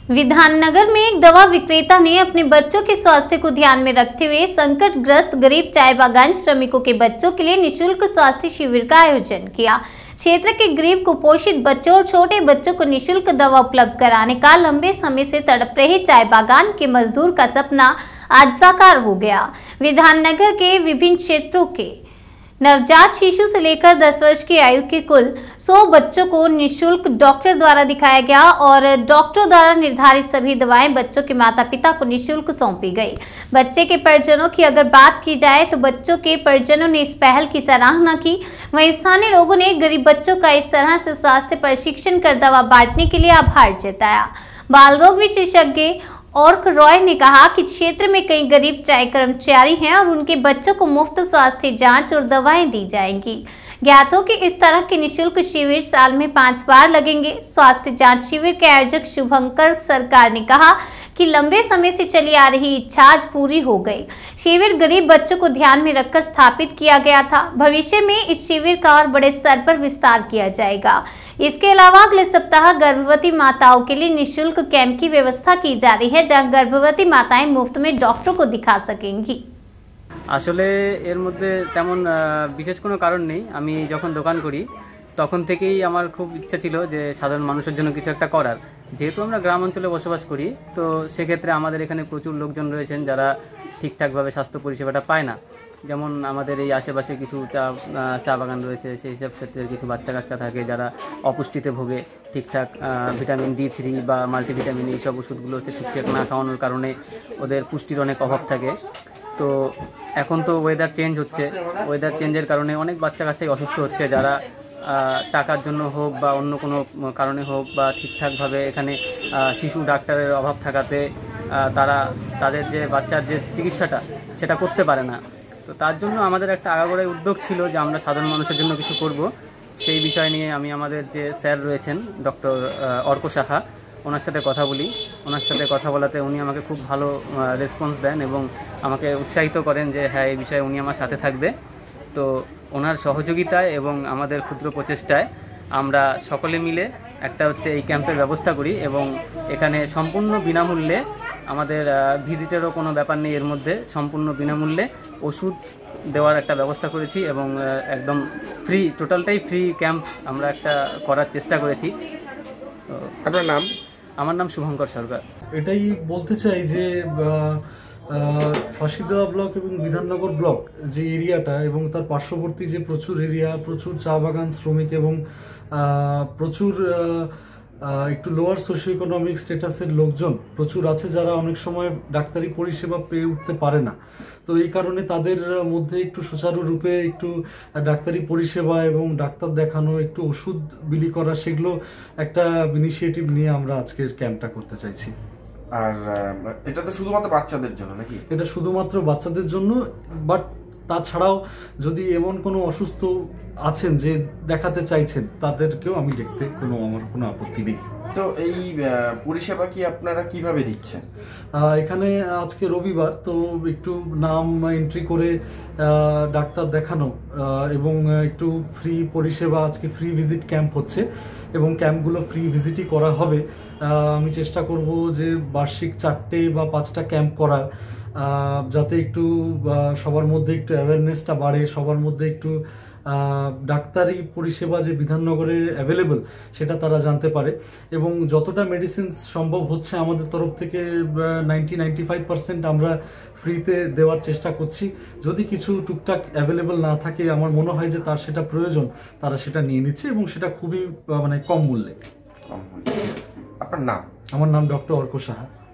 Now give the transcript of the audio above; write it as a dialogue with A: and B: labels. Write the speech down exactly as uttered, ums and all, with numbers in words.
A: विधाननगर में एक दवा विक्रेता ने अपने बच्चों के स्वास्थ्य को ध्यान में रखते हुए संकटग्रस्त गरीब चाय बागान श्रमिकों के बच्चों के लिए निशुल्क स्वास्थ्य शिविर का आयोजन किया। क्षेत्र के गरीब कुपोषित बच्चों और छोटे बच्चों को निशुल्क दवा उपलब्ध कराने का लंबे समय से तड़प रहे चाय बागान के मजदूर का सपना आज साकार हो गया। विधाननगर के विभिन्न क्षेत्रों के नवजात शिशु से लेकर दस वर्ष की आयु के कुल सौ बच्चों को निशुल्क डॉक्टर द्वारा दिखाया गया और डॉक्टर द्वारा निर्धारित सभी दवाएं बच्चों के माता पिता को निशुल्क सौंपी गई। बच्चे के परिजनों की अगर बात की जाए तो बच्चों के परिजनों ने इस पहल की सराहना की। वहीं स्थानीय लोगों ने गरीब बच्चों का इस तरह से स्वास्थ्य प्रशिक्षण कर दवा बांटने के लिए आभार जताया। बाल रोग विशेषज्ञ और रॉय ने कहा कि क्षेत्र में कई गरीब चाय कर्मचारी हैं और उनके बच्चों को मुफ्त स्वास्थ्य जांच और दवाएं दी जाएंगी। ज्ञात हो कि इस तरह के निशुल्क शिविर साल में पांच बार लगेंगे। स्वास्थ्य जांच शिविर के आयोजक शुभंकर सरकार ने कहा कि लंबे समय से चली आ रही इच्छा आज पूरी हो गई। शिविर गरीब बच्चों को ध्यान में रखकर स्थापित किया गया था। भविष्य में इस शिविर का और बड़े स्तर पर विस्तार किया जाएगा। इसके अलावा अगले सप्ताह गर्भवती माताओं के लिए निशुल्क कैंप की व्यवस्था की जा रही है, जहां गर्भवती माताएं मुफ्त में डॉक्टर को दिखा सकेंगी।
B: আসলে এর মধ্যে তেমন বিশেষ কোনো কারণ নেই। আমি যখন দোকান করি তখন থেকেই আমার খুব ইচ্ছা ছিল যে সাধারণ মানুষের জন্য কিছু একটা করার। যেহেতু আমরা গ্রাম অঞ্চলে বসবাস করি তো সেক্ষেত্রে আমাদের এখানে প্রচুর লোকজন রয়েছেন যারা ঠিকঠাকভাবে স্বাস্থ্য পরিষেবাটা পায় না। যেমন আমাদের এই আশেপাশে কিছু চা চা বাগান রয়েছে, সেই সব ক্ষেত্রে কিছু বাচ্চা কাচ্চা থাকে যারা অপুষ্টিতে ভোগে। ঠিকঠাক ভিটামিন ডি থ্রি বা মাল্টিভিটামিন এইসব ওষুধগুলো হচ্ছে ঠিকঠাক না খাওয়ানোর কারণে ওদের পুষ্টির অনেক অভাব থাকে। তো এখন তো ওয়েদার চেঞ্জ হচ্ছে, ওয়েদার চেঞ্জের কারণে অনেক বাচ্চা কাচ্চাই অসুস্থ হচ্ছে, যারা টাকার জন্য হোক বা অন্য কোনো কারণে হোক বা ঠিকঠাকভাবে এখানে শিশু ডাক্তারের অভাব থাকাতে তারা তাদের যে বাচ্চার যে চিকিৎসাটা সেটা করতে পারে না। তো তার জন্য আমাদের একটা আগাগোড়াই উদ্যোগ ছিল যে আমরা সাধারণ মানুষের জন্য কিছু করব। সেই বিষয় নিয়ে আমি আমাদের যে স্যার রয়েছেন ডক্টর অর্ক সাহা, ওনার সাথে কথা বলি। ওনার সাথে কথা বলাতে উনি আমাকে খুব ভালো রেসপন্স দেন এবং আমাকে উৎসাহিত করেন যে হ্যাঁ এই বিষয়ে উনি আমার সাথে থাকবে। তো ওনার সহযোগিতায় এবং আমাদের ক্ষুদ্র প্রচেষ্টায় আমরা সকলে মিলে একটা হচ্ছে এই ক্যাম্পের ব্যবস্থা করি এবং এখানে সম্পূর্ণ বিনামূল্যে, আমাদের ভিজিটেরও কোনো ব্যাপার নেই এর মধ্যে, সম্পূর্ণ বিনামূল্যে ওষুধ দেওয়ার একটা ব্যবস্থা করেছি এবং একদম ফ্রি, টোটালটাই ফ্রি ক্যাম্প আমরা একটা করার চেষ্টা করেছি।
C: আপনার নাম?
B: আমার নাম শুভঙ্কর সরকার।
D: এটাই বলতে চাই যে ফাঁসিদেওয়া ব্লক এবং বিধাননগর ব্লক যে এরিয়াটা এবং তার পার্শ্ববর্তী যে প্রচুর এরিয়া, প্রচুর চা বাগান শ্রমিক এবং প্রচুর একটু লোয়ার সোশিও ইকোনমিক স্ট্যাটাসের লোকজন প্রচুর আছে যারা অনেক সময় ডাক্তারি পরিষেবা পেয়ে উঠতে পারে না। তো এই কারণে তাদের মধ্যে একটু সুচারুরূপে একটু ডাক্তারি পরিষেবা এবং ডাক্তার দেখানো, একটু ওষুধ বিলি করা, সেগুলো একটা ইনিশিয়েটিভ নিয়ে আমরা আজকের ক্যাম্পটা করতে চাইছি।
C: আর এটা তো শুধুমাত্র বাচ্চাদের জন্য নাকি?
D: এটা শুধুমাত্র বাচ্চাদের জন্য, বাট তাছাড়াও যদি এমন কোনো অসুস্থ আছেন যে দেখাতে চাইছেন তাদেরকেও আমি দেখতে কোনো আমার কোনো আপত্তি নেই।
C: তো এই পরিষেবা কি আপনারা কিভাবে দিচ্ছেন?
D: এখানে আজকে রবিবার, তো একটু নাম এন্ট্রি করে ডাক্তার দেখানো এবং একটু ফ্রি পরিষেবা, আজকে ফ্রি ভিজিট ক্যাম্প হচ্ছে এবং ক্যাম্পগুলো ফ্রি ভিজিটই করা হবে। আমি চেষ্টা করব যে বার্ষিক চারটে বা পাঁচটা ক্যাম্প করার, যাতে একটু সবার মধ্যে একটু অ্যাওয়ারনেসটা বাড়ে, সবার মধ্যে একটু ডাক্তারি পরিষেবা যে বিধাননগরে অ্যাভেলেবল সেটা তারা জানতে পারে এবং যতটা মেডিসিন সম্ভব হচ্ছে আমাদের তরফ থেকে নাইনটি নাইনটি ফাইভ পার্সেন্ট আমরা ফ্রিতে দেওয়ার চেষ্টা করছি। যদি কিছু টুকটাক অ্যাভেলেবল না থাকে, আমার মনে হয় যে তার সেটা প্রয়োজন, তারা সেটা নিয়ে নিচ্ছে এবং সেটা খুবই মানে কম মূল্যে।
C: আপনার নাম?
D: আমার নাম ডক্টর অর্ক সাহা।